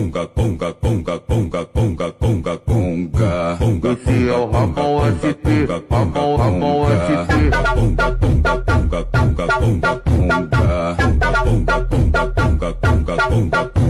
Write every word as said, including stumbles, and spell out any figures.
conga, conga, conga, conga, conga, conga, conga, conga. Esse é o Ramon S T, Ramon, Ramon S T. Conga, conga, conga, conga, conga, conga, conga, conga, conga, conga, conga, conga, conga.